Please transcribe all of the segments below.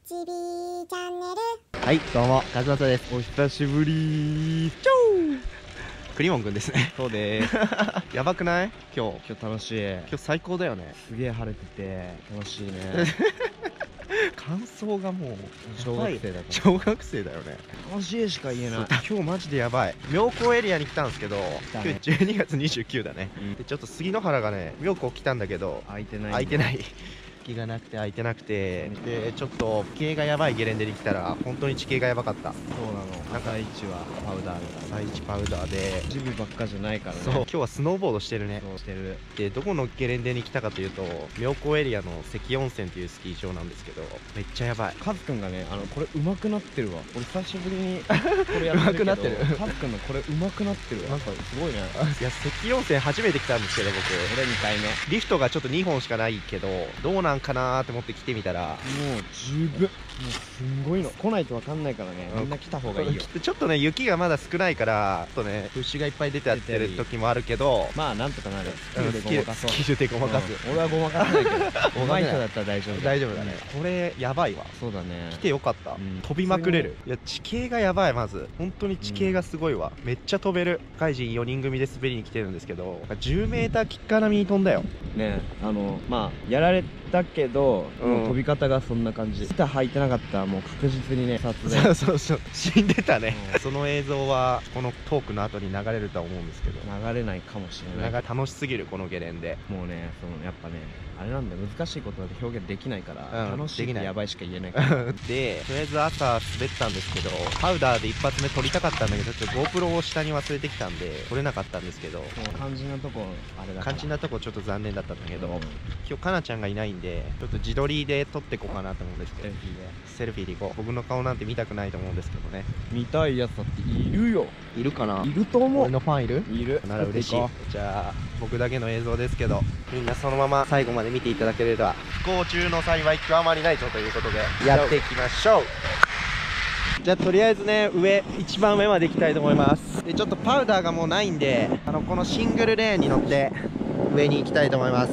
ちびチャンネル。 はい、どうも、カズマサです。 お久しぶり。 チョークリモンくんですね。 そうです。 やばくない今日楽しい。 今日最高だよね。 すげえ晴れてて楽しいね。 感想がもう小学生だから。 小学生だよね。 楽しいしか言えない。 今日マジでやばい。妙高エリアに来たんですけど、今日12月29だね。でちょっと杉野原がね、妙高来たんだけど空いてない。 空いてない。気がなくて空いてなくて、でちょっと地形がやばいゲレンデに来たら本当に地形がやばかった。 そうなの。朝一はパウダーだ。 朝一パウダーでジムばっかじゃないからね。 そう、今日はスノーボードしてるね。 そうしてる。 でどこのゲレンデに来たかというと、妙高エリアの関温泉というスキー場なんですけど、めっちゃやばい。 カズくんがね、これ上手くなってるわ。俺久しぶりにこれやってるけど、 上手くなってる。 カズくんのこれ上手くなってるわ。なんかすごいね。 いや、関温泉初めて来たんですけど、僕俺2回目。 リフトがちょっと2本しかないけど、どうなんかなーって思って来てみたら、 もう十分。もうすんごいの。来ないと分かんないからね、みんな来た方がいいよ。 ちょっとね、雪がまだ少ないから、ちょっとね、牛がいっぱい出てってる時もあるけど、 まあなんとかなる。スキルでごまかそう。 スキルでごまかす。 俺はごまかさないけど、上手い人だったら大丈夫。 大丈夫だね。これやばいわ。 そうだね。 来てよかった。飛びまくれる。いや、地形がやばい。まず本当に地形がすごいわ。めっちゃ飛べる。社会人4人組で滑りに来てるんですけど、10メーターキッカー並みに飛んだよね。まあやられたけど、もう飛び方がそんな感じ。板履いてなかったらもう確実にね、撮影。 そう死んでたね。その映像はこのトークの後に流れるとは思うんですけど、 流れないかもしれない。 楽しすぎるこのゲレンデ。 もうね、やっぱね、あれなんだよ、難しいことだと表現できないから、楽しいってやばいしか言えないから。 でとりあえず朝滑ったんですけど、パウダーで一発目撮りたかったんだけど、ちょっと GoPro を下に忘れてきたんで撮れなかったんですけど、 肝心なとこあれだから。 肝心なとこちょっと残念だったんだけど、今日かなちゃんがいないんで、ちょっと自撮りで撮っていこうかなと思うんですけど、セルフィーでいこう。僕の顔なんて見たくないと思うんですけどね。 見たいやつだっているよ。 いるかな。 いると思う。 俺のファンいる。 いるなら嬉しい。じゃあ僕だけの映像ですけど、みんなそのまま最後まで見ていただければ不幸中の幸い極まりないぞということでやっていきましょう。じゃあとりあえずね、一番上まで行きたいと思います。でちょっとパウダーがもうないんで、このシングルレーンに乗って上に行きたいと思います。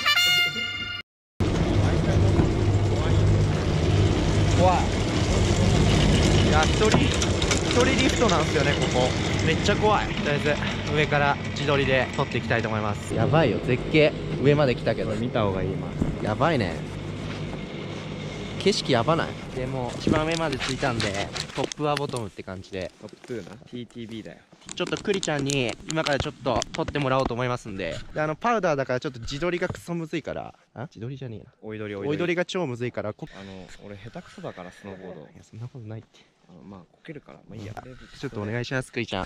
怖い。いや、一人リフトなんですよね、ここ。めっちゃ怖い。とりあえず上から自撮りで撮っていきたいと思います。やばいよ、絶景。上まで来たけど見た方がいい。 やばいね。景色やばない？でも一番上まで着いたんで、トップはボトムって感じで、 トップ2な TTB だよ。 ちょっとクリちゃんに今からちょっと撮ってもらおうと思いますんで、パウダーだからちょっと自撮りがクソむずいから、自撮りじゃねえな、追い撮りが超むずいから、 俺下手くそだから、スノーボード。 いや、そんなことないって。 まあこけるから、まあいいや。 ちょっとお願いします、クリちゃん。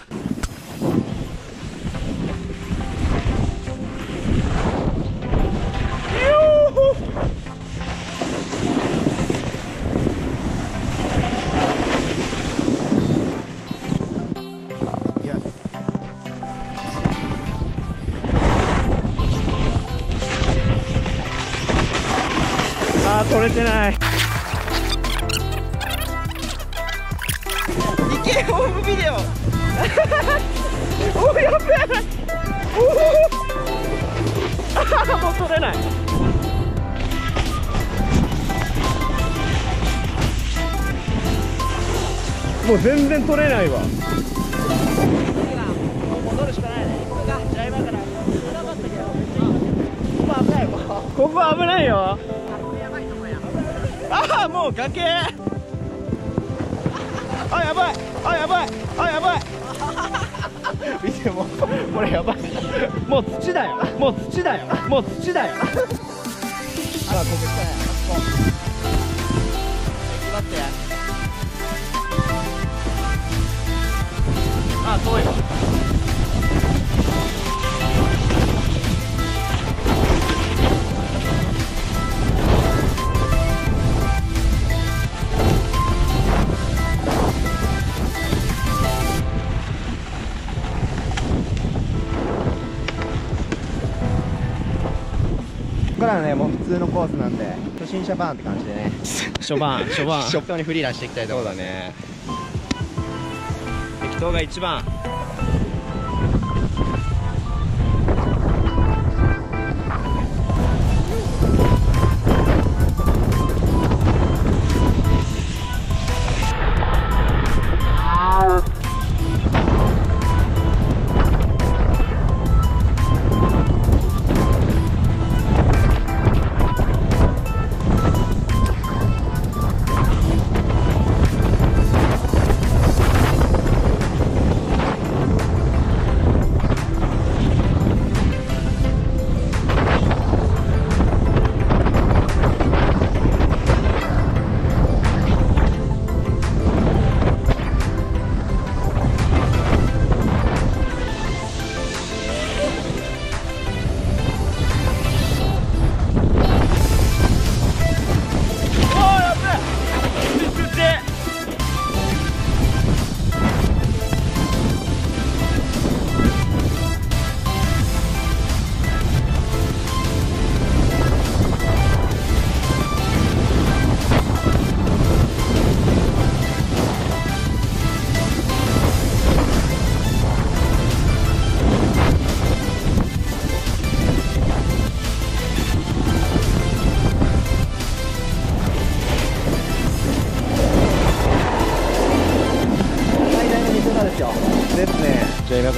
撮れてない。いけ、ホームビデオ。 お、やべえ。もう撮れない。もう全然撮れないわ。 戻るしかないね。ここがドライバーから危なかったけど、ここ危ないわ。 ここ危ないよ。 ああ、もう崖。あ、やばい。あ、やばい。あ、やばい。見て、もこれやばい。 もう土だよ。もう土だよ。もう土だよ。 あ、ここしかない。あそこ。待って。あ、遠いわ。ここからはね、もう普通のコースなんで、初心者バーンって感じでね。 初版。 適当にフリーランしていきたいと思います。 そうだね。適当が一番。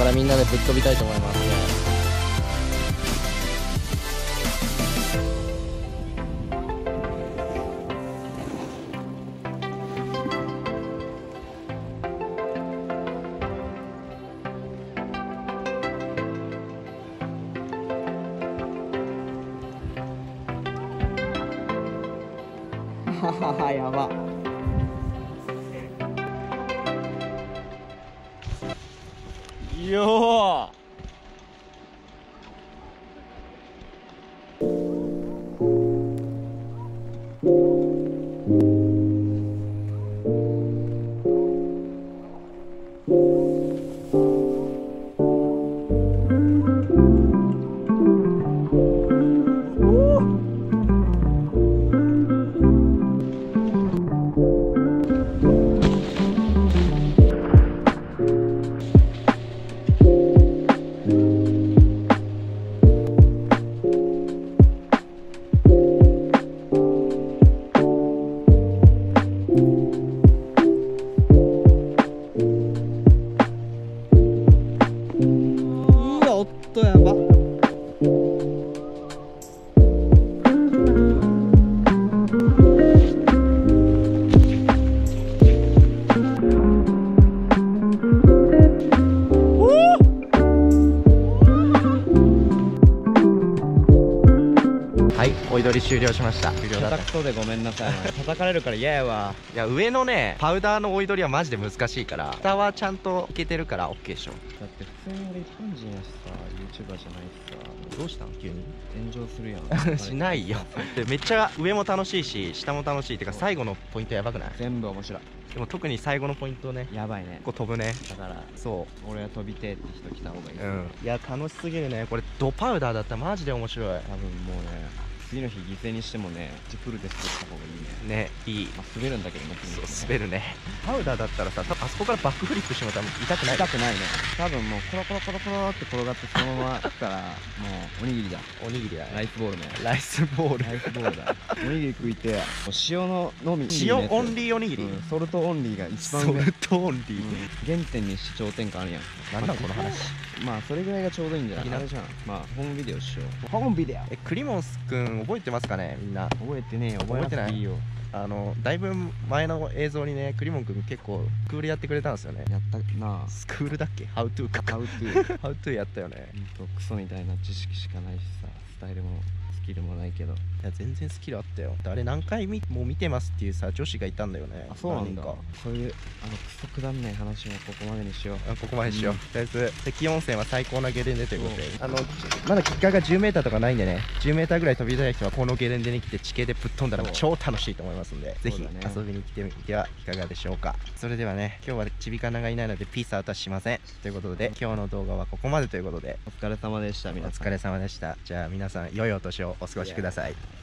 からみんなでぶっ飛びたいと思いますね。 やば。よ音やば。はい、追い取り終了しました。終了だった。 叩くとでごめんなさい。叩かれるから嫌やわ。 いや、上のねパウダーの追い取りはマジで難しいから、下はちゃんといけてるから OK でしょ。 だって普通に俺一般人やしさ、YouTuber じゃないしさ、 どうしたん急に。 炎上するやん。 しないよ。でめっちゃ上も楽しいし下も楽しいってか、最後のポイントやばくない？ 全部面白い。 でも特に最後のポイントね、 やばいね。 こう飛ぶね。 だからそ俺は飛びてえって人来た方がいい。 う、いや楽しすぎるねこれ。ドパウダーだったらマジで面白い多分もうね、次の日犠牲にしてもね、フルで滑った方がいいね。 ね。いい。 まあ滑るんだけどね、次の日ね。 そう滑るね。パウダーだったらさ、多分あそこからバックフリップしても多分痛くない。 痛くないね。多分もうコロコロコロコロって転がってそのまま来たらもうおにぎりだ。 おにぎりだね。 ライスボールね。 ライスボール。 ライスボールだ。おにぎり食いて、もう塩ののみ。 塩オンリーおにぎり、 うん、ソルトオンリーが一番ソ上。 ルトオンリー、 原点にして頂点感あるやん。 なんなんこの話。 まあそれぐらいがちょうどいいんじゃない？あれじゃん。まあホームビデオしよう。ホームビデオ。 クリモンスくん覚えてますかねみんな。 覚えてねえよ。覚えなくていいよ。 だいぶ前の映像にね、クリモンくん結構スクールやってくれたんですよね。 やったなあ。 スクールだっけ？ハウトゥーか。 ハウトゥー。 ハウトゥーやったよね。 クソみたいな知識しかないしさ、スタイルもスキルもないけど。 いや全然スキルあったよ。あれ何回もう見てますっていうさ女子がいたんだよね。 あ、そうなんだ。 何人か。 そういうクソくだんない話もここまでにしよう。 ここまでしよう、とりあえず関温泉は最高なゲレンデということで、まだキッカーが 10m とかないんでね、 10m ぐらい飛びたい人はこのゲレンデに来て地形でぶっ飛んだら超楽しいと思いますんで、ぜひ遊びに来てみてはいかがでしょうか。それではね、今日はちびかながいないのでピースアウトはしませんということで、今日の動画はここまでということで、 お疲れ様でした。皆さんお疲れ様でした。じゃあ皆さん良いお年をお過ごしください。